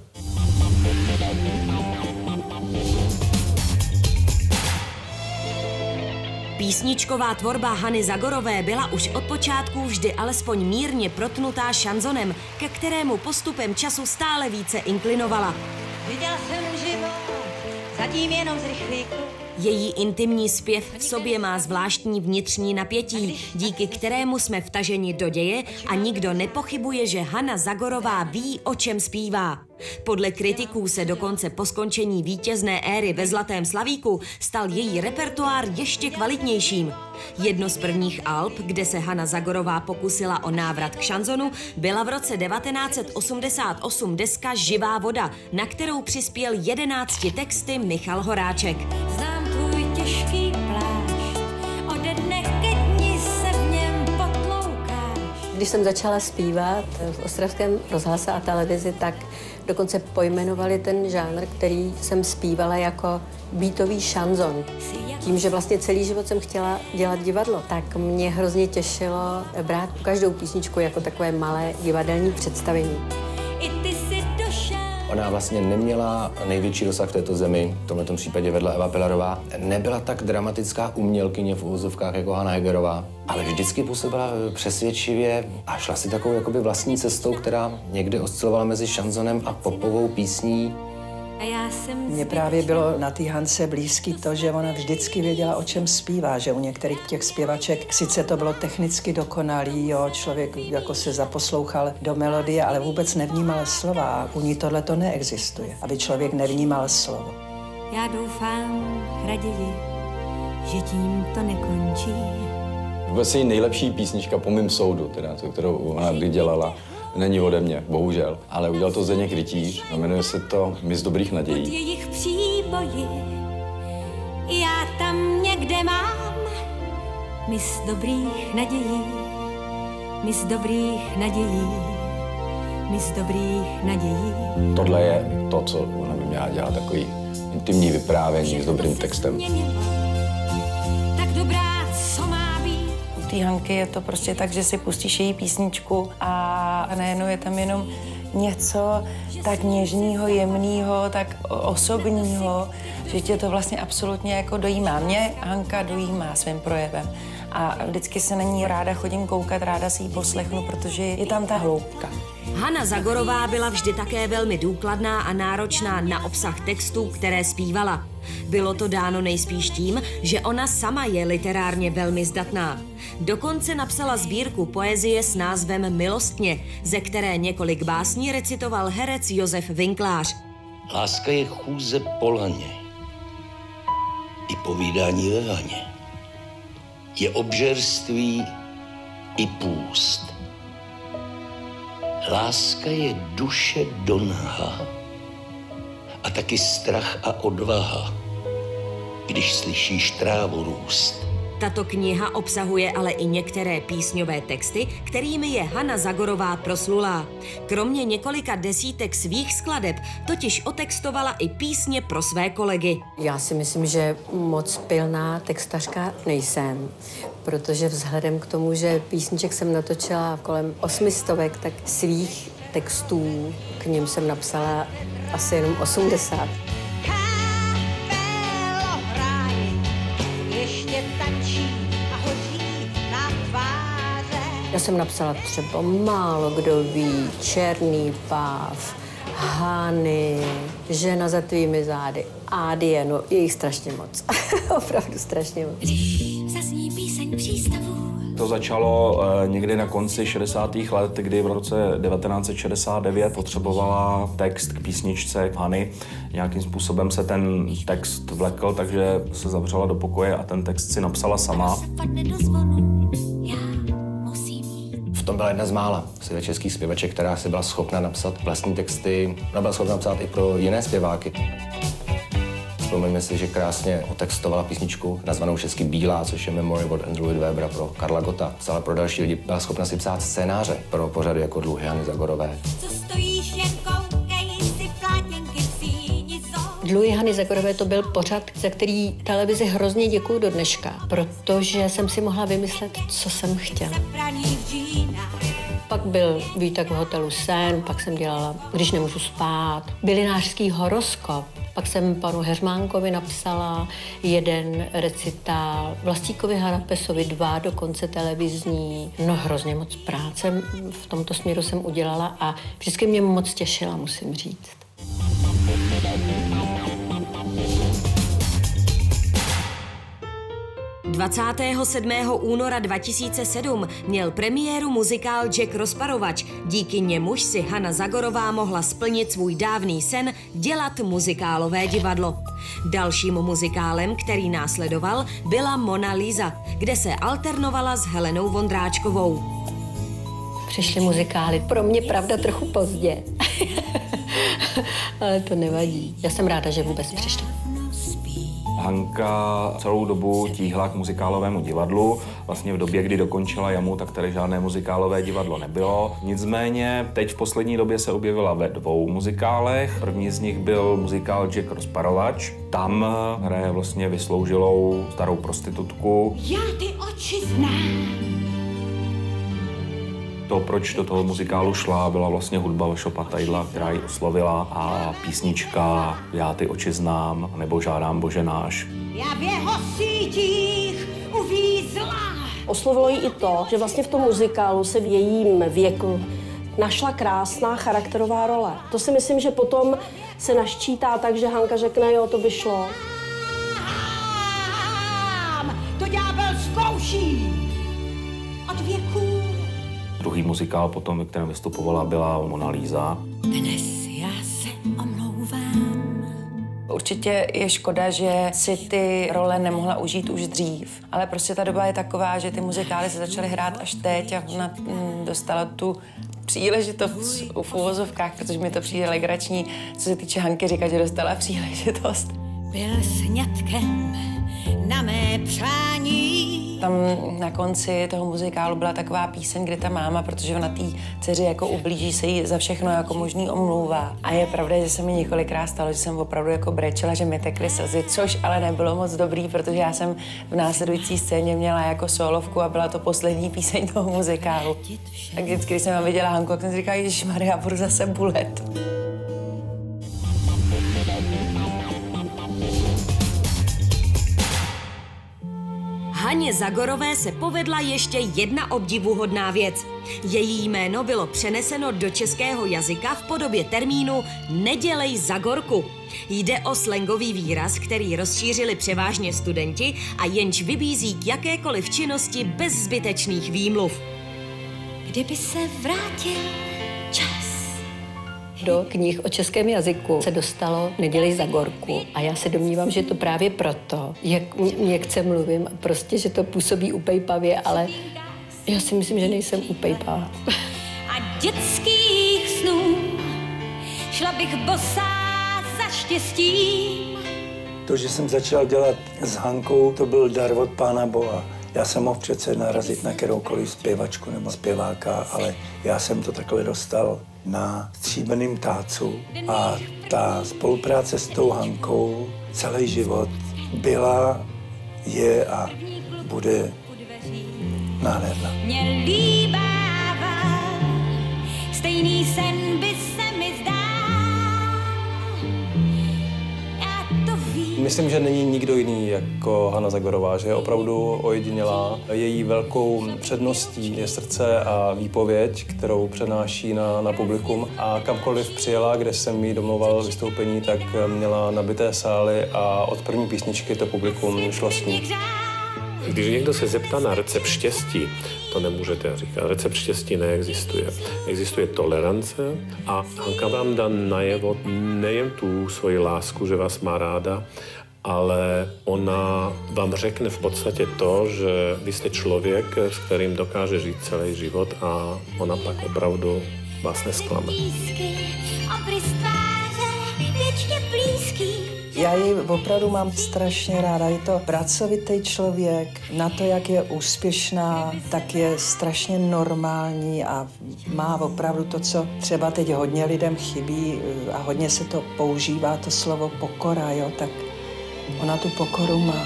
Písničková tvorba Hany Zagorové byla už od počátku vždy alespoň mírně protnutá šanzonem, ke kterému postupem času stále více inklinovala. Viděla jsem život, zatím jenom z rychlíku. Její intimní zpěv v sobě má zvláštní vnitřní napětí, díky kterému jsme vtaženi do děje a nikdo nepochybuje, že Hana Zagorová ví, o čem zpívá. Podle kritiků se dokonce po skončení vítězné éry ve Zlatém slavíku stal její repertoár ještě kvalitnějším. Jedno z prvních alb, kde se Hana Zagorová pokusila o návrat k šanzonu, byla v roce devatenáct set osmdesát osm deska Živá voda, na kterou přispěl jedenácti texty Michal Horáček. Znám tvůj těžký plášť, ode dne ke dni se v něm potloukáš. Když jsem začala zpívat v ostravském rozhlase a televizi, tak dokonce pojmenovali ten žánr, který jsem zpívala jako beatový šanzon. Tím, že vlastně celý život jsem chtěla dělat divadlo, tak mě hrozně těšilo brát každou písničku jako takové malé divadelní představení. I ty si došel. Ona vlastně neměla největší dosah v této zemi, v tomto případě vedla Eva Pilarová. Nebyla tak dramatická umělkyně v uvozovkách jako Hana Hegerová, ale vždycky působila přesvědčivě a šla si takovou jakoby vlastní cestou, která někde oscilovala mezi šanzonem a popovou písní. A já jsem Mně právě bylo na té Hance blízký to, že ona vždycky věděla, o čem zpívá, že u některých těch zpěvaček sice to bylo technicky dokonalý, jo, člověk jako se zaposlouchal do melodie, ale vůbec nevnímal slova a u ní tohle to neexistuje, aby člověk nevnímal slovo. Já doufám, raději, že tím to nekončí. Vůbec její nejlepší písnička po mým soudu, teda, to, kterou ona kdy dělala, není ode mě, bohužel, ale udělal to Zdeněk Rytíř a jmenuje se to Mis dobrých nadějí. Od jejich příboji já tam někde mám mis dobrých nadějí, mis dobrých nadějí, mis dobrých nadějí. Tohle je to, co ona by měla dělat, takový intimní vyprávění s dobrým textem. Tak dobrá, co má být? U té Hanky je to prostě tak, že si pustíš její písničku a najednou je tam jenom něco tak něžného, jemného, tak osobního, že tě to vlastně absolutně jako dojímá. Mě Hanka dojímá svým projevem a vždycky se na ní ráda chodím koukat, ráda si ji poslechnu, protože je tam ta hloubka. Hana Zagorová byla vždy také velmi důkladná a náročná na obsah textů, které zpívala. Bylo to dáno nejspíš tím, že ona sama je literárně velmi zdatná. Dokonce napsala sbírku poezie s názvem Milostně, ze které několik básní recitoval herec Josef Vinklář. Láska je chůze po laně i povídání ve vaně. Je obžerství i půst. Láska je duše do naha a taky strach a odvaha, když slyšíš trávu růst. Tato kniha obsahuje ale i některé písňové texty, kterými je Hana Zagorová proslulá. Kromě několika desítek svých skladeb totiž otextovala i písně pro své kolegy. Já si myslím, že moc pilná textařka nejsem, protože vzhledem k tomu, že písniček jsem natočila kolem osmistovek, tak svých textů k nim jsem napsala asi jenom osmdesát. Já jsem napsala třeba Málo kdo ví, Černý páv, Hany, Žena za tvými zády, Adie, no je jich strašně moc. Opravdu strašně moc. Zazní píseň přístavu. To začalo eh, někdy na konci šedesátých let, kdy v roce devatenáct set šedesát devět potřebovala text k písničce Hany. Nějakým způsobem se ten text vlekl, takže se zavřela do pokoje a ten text si napsala sama. V tom byla jedna z mála českých zpěvaček, která si byla schopna napsat vlastní texty. Ona byla schopna napsat i pro jiné zpěváky. Vzpomeňme si, že krásně otextovala písničku nazvanou česky Bílá, což je memory od Andrew Lloyd Webbera pro Karla Gotta. Ale pro další lidi byla schopna si psát scénáře pro pořady jako Dluhy Hany Zagorové. Dluhy Hany Zagorové to byl pořad, za který televizi hrozně děkuju do dneška, protože jsem si mohla vymyslet, co jsem chtěla. Pak byl výtek v hotelu Sen, pak jsem dělala Když nemůžu spát, bylinářský horoskop. Pak jsem panu Heřmánkovi napsala jeden recitál, Vlastíkovi Harapesovi dva, dokonce televizní. No hrozně moc práce v tomto směru jsem udělala a vždycky mě moc těšila, musím říct. dvacátého sedmého února dva tisíce sedm měl premiéru muzikál Jack Rozparovač. Díky němuž si Hana Zagorová mohla splnit svůj dávný sen dělat muzikálové divadlo. Dalším muzikálem, který následoval, byla Mona Lisa, kde se alternovala s Helenou Vondráčkovou. Přišly muzikály, pro mě pravda trochu pozdě, ale to nevadí. Já jsem ráda, že vůbec přišly. Hanka celou dobu tíhla k muzikálovému divadlu. Vlastně v době, kdy dokončila Jamu, tak tady žádné muzikálové divadlo nebylo. Nicméně teď v poslední době se objevila ve dvou muzikálech. První z nich byl muzikál Jack Rozparovač. Tam hraje vlastně vysloužilou starou prostitutku. Já ty oči znám. To, proč do toho muzikálu šla, byla vlastně hudba Vašo Patajdla, která ji oslovila, a písnička Já ty oči znám, nebo Žádám Bože náš. Já v jeho sítích uvízla. Oslovilo jí i to, že vlastně v tom muzikálu se v jejím věku našla krásná charakterová role. To si myslím, že potom se naščítá tak, že Hanka řekne, jo, to by šlo. To ďábel zkouší od věku. Druhý muzikál potom, ve kterém vystupovala, byla Mona Lisa. Dnes já se omlouvám. Určitě je škoda, že si ty role nemohla užít už dřív. Ale prostě ta doba je taková, že ty muzikály se začaly hrát až teď a ona mm, dostala tu příležitost v uvozovkách, protože mi to přijde legrační, co se týče Hanky, říkat, že dostala příležitost. Byl sňatkem na mé přání. Tam na konci toho muzikálu byla taková píseň, kde ta máma, protože ona té dceři jako ublíží, se jí za všechno jako možný omlouvá. A je pravda, že se mi několikrát stalo, že jsem opravdu jako brečela, že mi tekly slzy, což ale nebylo moc dobrý, protože já jsem v následující scéně měla jako solovku a byla to poslední píseň toho muzikálu. Tak vždycky, když jsem vám viděla Hanku, tak jsem si říkala, ježišmarja, budu zase bulet. Haně Zagorové se povedla ještě jedna obdivuhodná věc. Její jméno bylo přeneseno do českého jazyka v podobě termínu Nedělej Zagorku. Jde o slangový výraz, který rozšířili převážně studenti a jenž vybízí k jakékoliv činnosti bez zbytečných výmluv. Kdyby se vrátil čas. Do knih o českém jazyku se dostalo Nedělej Zagorku a já se domnívám, že to právě proto, jak měkce mluvím, prostě, že to působí upejpavě, ale já si myslím, že nejsem upejpavá. A dětských snů šla bych bosá za štěstím. To, že jsem začal dělat s Hankou, to byl dar od Pána Boha. Já jsem mohl přece narazit na kteroukoliv zpěvačku nebo zpěváka, ale já jsem to takhle dostal na stříbrném tácu a ta spolupráce s tou Hankou celý život byla, je a bude nádherná. Mě líbává, stejný sen by se mi zdál. Já to vím. Myslím, že není nikdo jiný jako Hana Zagorová, že je opravdu ojedinělá. Její velkou předností je srdce a výpověď, kterou přenáší na, na publikum. A kamkoliv přijela, kde jsem jí domlouval vystoupení, tak měla nabité sály a od první písničky to publikum šlo s ní. Když někdo se zeptá na recept štěstí, to nemůžete říkat. Recept štěstí neexistuje. Existuje tolerance a Hanka vám dá najevo nejen tu svoji lásku, že vás má ráda, ale ona vám řekne v podstatě to, že vy jste člověk, s kterým dokáže žít celý život a ona pak opravdu vás nesklame. Já ji opravdu mám strašně ráda. Je to pracovitý člověk, na to, jak je úspěšná, tak je strašně normální a má opravdu to, co třeba teď hodně lidem chybí a hodně se to používá, to slovo pokora, jo, tak ona tu pokoru má.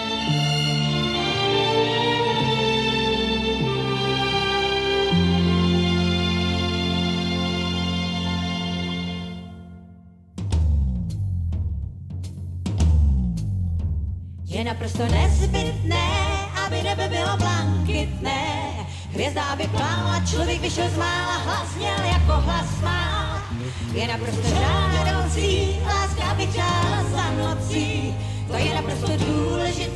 Je naprosto nezbytné, aby nebe bylo blankitné. Hvězda, aby plála, člověk vyšel z mála, hlas měl jako hlas má. Je naprosto žádoucí, láska, aby čála za nocí. To je naprosto důležité.